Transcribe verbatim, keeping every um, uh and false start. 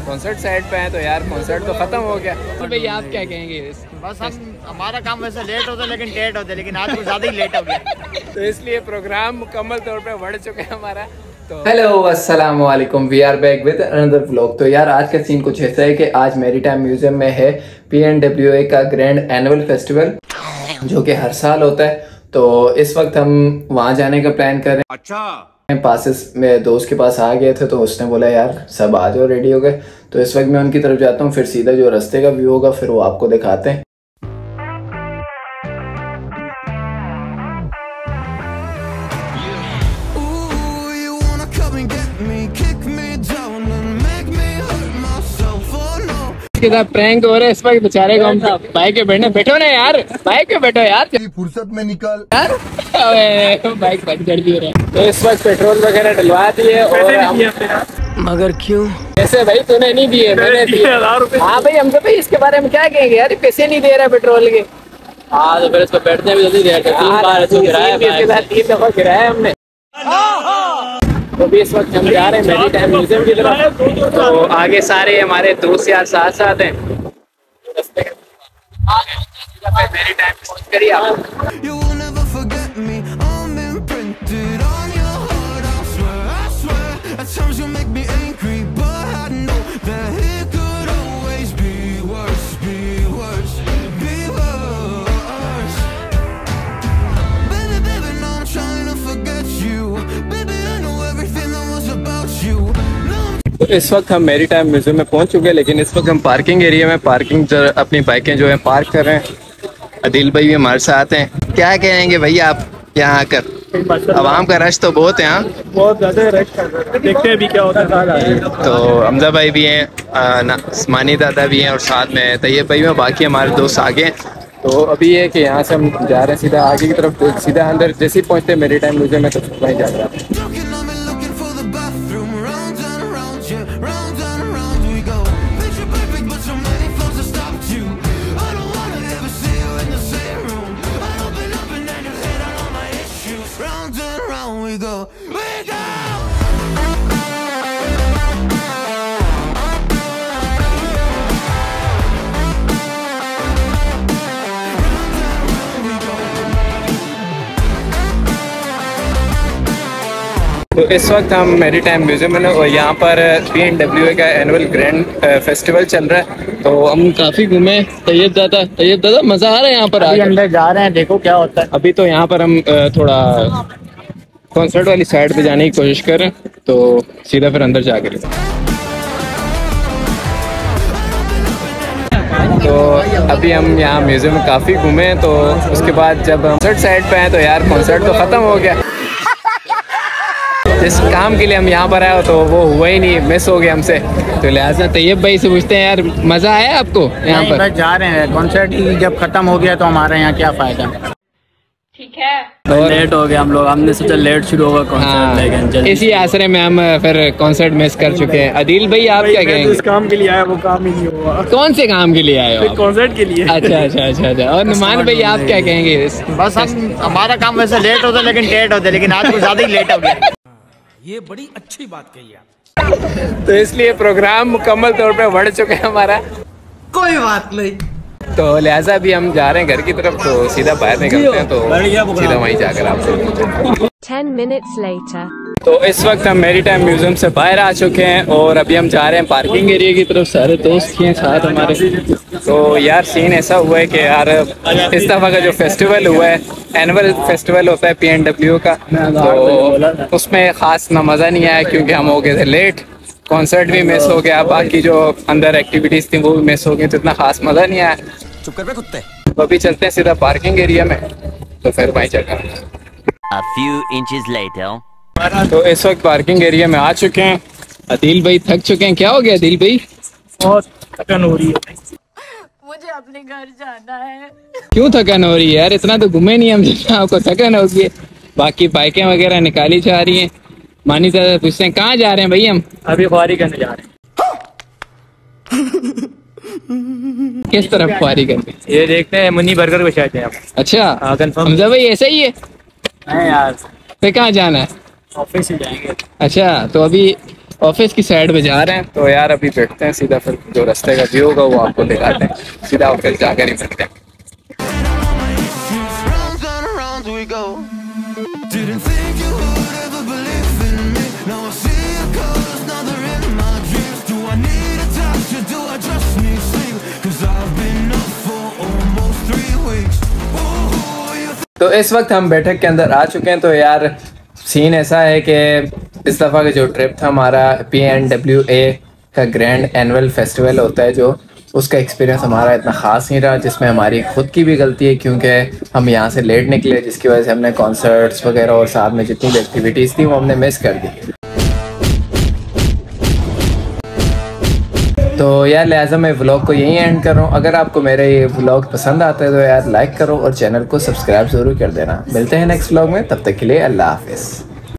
Concert side पे हैं तो यार कॉन्सर्ट तो खत्म हो गया। तो भैया आप क्या कहेंगे? बस हम हमारा काम वैसे लेट होता है लेकिन लेट होता है, लेकिन आज कुछ ज़्यादा ही लेट हो गया तो इसलिए प्रोग्राम मुकम्मल तौर पे बढ़ चुका है हमारा। तो हेलो अस्सलाम वालेकुम, we are back with another vlog. तो यार आज का सीन कुछ ऐसा है कि आज मैरीटाइम म्यूजियम में है पी एन डब्ल्यू ए का ग्रैंड एनुअल फेस्टिवल जो कि हर साल होता है। तो इस वक्त हम वहाँ जाने का प्लान कर रहे हैं। अच्छा पासिस मेरे दोस्त के पास आ गए थे तो उसने बोला यार सब आ जाओ, रेडी हो गए। तो इस वक्त मैं उनकी तरफ जाता हूँ, फिर सीधा जो रास्ते का व्यू होगा फिर वो आपको दिखाते हैं। इसके साथ प्रैंक हो रहा है इस वक्त बेचारे को। हम बाइक पे बैठने बैठो ना यार, बाइक पे बैठो यार, फुर्सत में निकल यार। बाइक बंद कर दी रहे तो इस वक्त पेट्रोल वगैरह डलवा दिए। और हम मगर क्यों? पैसे भाई तूने नहीं दिए, मैंने दिए। हाँ भाई हम तो भाई इसके बारे में क्या कहेंगे यार, पैसे नहीं दे रहे पेट्रोल के। हाँ तो फिर इसको बैठने भी जल्दी दे तीन दफा गिराया हमने। तो भी इस वक्त हम जा रहे हैं मैरीटाइम म्यूजियम की तरफ। तो आगे सारे हमारे दोस्त यार साथ साथ हैं। मैरीटाइम पहुंच कर ही आप तो इस वक्त हम मैरीटाइम म्यूजियम में पहुंच चुके हैं, लेकिन इस वक्त हम पार्किंग एरिया में पार्किंग अपनी बाइकें जो है पार्क कर रहे हैं। अदिल भाई भी हमारे साथ हैं। क्या कहेंगे भैया आप यहाँ आकर? आवाम का रश तो बहुत है, यहाँ बहुत ज़्यादा रश है, देखते हैं अभी क्या होता है। तो हमजा भाई भी हैं, उस्मानी दादा भी हैं और साथ में तैयब भाई में बाकी हमारे दोस्त आगे हैं। तो अभी ये कि यहाँ से हम जा रहे हैं सीधा आगे की तरफ। तो सीधा अंदर जैसे ही पहुँचते हैं मैरीटाइम म्यूजियम में तो वहीं जा रहे हैं। तो इस वक्त हम मैरीटाइम म्यूजियम में और यहाँ पर पी एन डब्ल्यू ए का एनुअल ग्रैंड फेस्टिवल चल रहा है। तो हम काफ़ी घूमे। तैयब दादा तैयब दादा मज़ा आ रहा है यहाँ पर? अभी अंदर जा रहे हैं, देखो क्या होता है। अभी तो यहाँ पर हम थोड़ा कॉन्सर्ट वाली साइड पे जाने की कोशिश कर रहे हैं, तो सीधा फिर अंदर जाकर। तो अभी हम यहाँ म्यूजियम में काफ़ी घूमे हैं। तो उसके बाद जब हम कॉन्सर्ट साइड पे हैं तो यार कॉन्सर्ट तो ख़त्म हो गया। जिस काम के लिए हम यहाँ पर आए तो वो हुआ ही नहीं, मिस हो गया हमसे। तो लिहाजा तैयब भाई से पूछते हैं यार मज़ा आया आपको यहाँ पर? बस जा रहे हैं, कॉन्सर्ट ही जब खत्म हो गया तो हमारे यहाँ क्या फ़ायदा। ठीक है और लेट हो गया हम लोग, हमने सोचा लेट शुरू होगा कॉन्सर्ट, लेकिन इसी आसरे में हम फिर कॉन्सर्ट मिस कर चुके हैं। अदिल भाई आप क्या कहेंगे? जिस काम के लिए आया वो काम ही नहीं हुआ। कौन से काम के लिए आए हो? कॉन्सर्ट के लिए। अच्छा अच्छा अच्छा अच्छा। और नुमान भाई आप क्या कहेंगे? बस हम हमारा काम वैसे लेट होता है लेकिन लेट होता है, लेकिन आज कुछ ज़्यादा ही लेट हो गया। ये बड़ी अच्छी बात कही आप। तो इसलिए प्रोग्राम मुकम्मल तौर पे बढ़ चुका है हमारा। कोई बात नहीं। तो लिहाजा भी हम जा रहे हैं घर की तरफ। तो सीधा बाहर निकलते हैं, तो सीधा वहीं जाकर आपसे। Ten minutes later. तो इस वक्त हम मैरीटाइम म्यूजियम से बाहर आ चुके हैं और अभी हम जा रहे हैं पार्किंग एरिया की तरफ। सारे दोस्त हैं साथ हमारे। तो यार सीन ऐसा हुआ है कि यार इस दफ़ा का जो फेस्टिवल हुआ है, एनुअल फेस्टिवल होता है पी एन डब्ल्यू का, तो उसमें ख़ास ना मज़ा नहीं आया क्योंकि हम हो गए थे लेट। कॉन्सर्ट भी मिस हो गया, बाकी जो अंदर एक्टिविटीज़ थी वो भी मिस हो गई, तो इतना ख़ास मज़ा नहीं आया। चुप कर बे कुत्ते। तो अभी चलते हैं सीधा पार्किंग एरिया में, तो फिर वहीं जाकर। A few inches later. तो इस वक्त पार्किंग एरिया में आ चुके हैं। अदिल भाई थक चुके हैं। क्या हो गया अदिल भाई? बहुत थकान हो रही है, मुझे अपने घर जाना है। क्यों थकान हो रही है यार? इतना तो घूमे नहीं हम जितना आपको थकान होगी है। बाकी बाइकें वगैरह निकाली जा रही हैं। मानी दादा पूछते हैं कहाँ जा रहे हैं भाई? हम अभी ख्वारी करने जा रहे हैं। किस तरफ ख्वारी करने? ये देखते हैं मुन्नी बर्गर को शायद हैं। अच्छा कंफर्म हमजा भाई ऐसा ही है? नहीं यार, फिर कहाँ जाना है? ऑफिस से जाएंगे। अच्छा तो अभी ऑफिस की साइड पे जा रहे हैं। तो यार अभी बैठते हैं सीधा, फिर जो रास्ते का व्यू होगा वो आपको दिखाते हैं। सीधा ऑफिस जाकर ही मिलते हैं। तो इस वक्त हम बैठक के अंदर आ चुके हैं। तो यार सीन ऐसा है कि इस दफ़ा का जो ट्रिप था हमारा पी एन डब्ल्यू ए का ग्रैंड एनुअल फेस्टिवल होता है जो, उसका एक्सपीरियंस हमारा इतना ख़ास नहीं रहा, जिसमें हमारी खुद की भी गलती है क्योंकि हम यहाँ से लेट निकले, जिसकी वजह से हमने कॉन्सर्ट्स वगैरह और साथ में जितनी भी एक्टिविटीज़ थी वो हमने मिस कर दी। तो यार लिहाजा मैं व्लॉग को यहीं एंड कर रहा हूँ। अगर आपको मेरे ये व्लॉग पसंद आता है तो यार लाइक करो और चैनल को सब्सक्राइब ज़रूर कर देना। मिलते हैं नेक्स्ट व्लॉग में, तब तक के लिए अल्लाह हाफिज़।